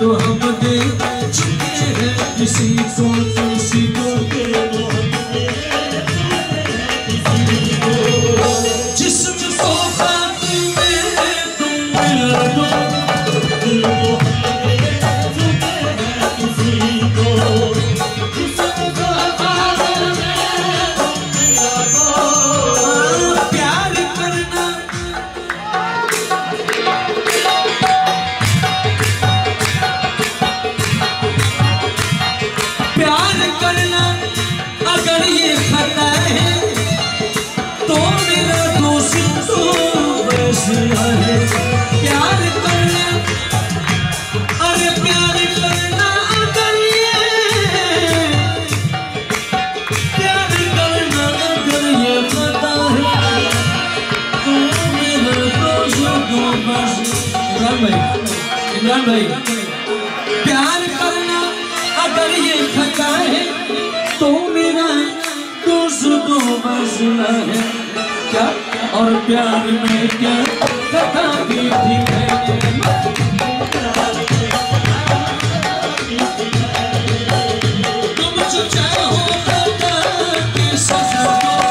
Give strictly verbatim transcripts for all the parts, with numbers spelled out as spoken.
तो हम दे चुके हैं किसी को किसी को जिसको खाक में तुम मिला दो अगर ये खता है तो मेरा दोस्त तो वैसा है। प्यार करना अरे प्यार करना अगर ये प्यार करना अगर ये खता है तो मेरा दोस्त तो वैसा। इमरान भाई इमरान भाई प्यार करना अगर ये खता है तो मेरा दोस्त तो मसला है क्या। और प्यार में क्या खता की थी तुम जो चाहो खता की सजा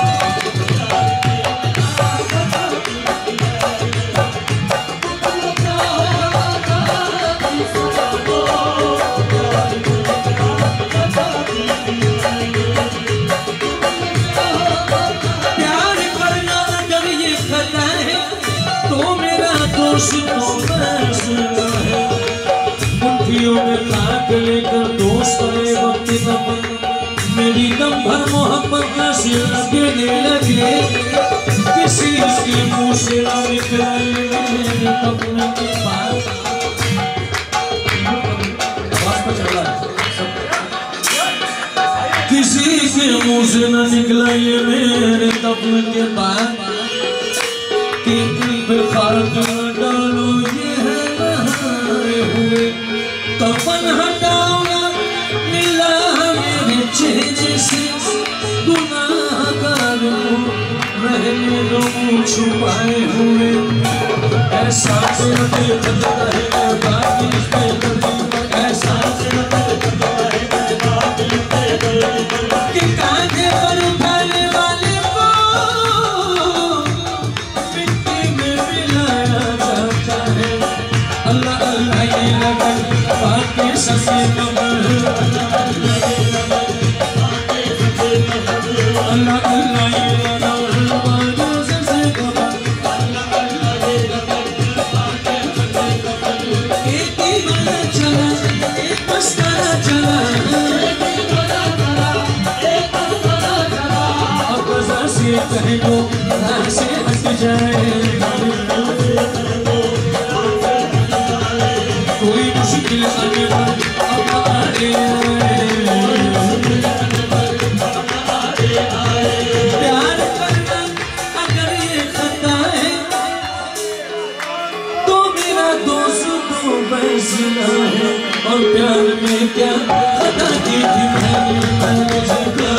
मुट्ठियों में खाक लेकर दोस्त ने वक्त दम मेरी दम भर मोहब्बत से लगने लगे किसी के मुँह से न निकले अपने के पास। किसी के मुँह से न निकला ये मेरे तपन के बाद कि खाक न डालो ये है नहाए हुए तपन हटाओ मिला मेरे चेहरे से गुनाहगार को रहने दो छुपाए हुए ऐसा कि कांधे पर उठाने वाले को मिट्टी में मिलाया जाता है। अल्लाह अल्लाह ये लगन बाकी सबसे कमर अल्लाह अल्लाह ये लगन बाकी सबसे कमर एक ही बना चला एक मस्ताना चला कहे को घर से हट जाए कोई मुश्किल आने पर अब आए प्यार करना अगर ये खता है तो मेरा दोस्त तो फैसला है। और प्यार में क्या खता की थी मैंने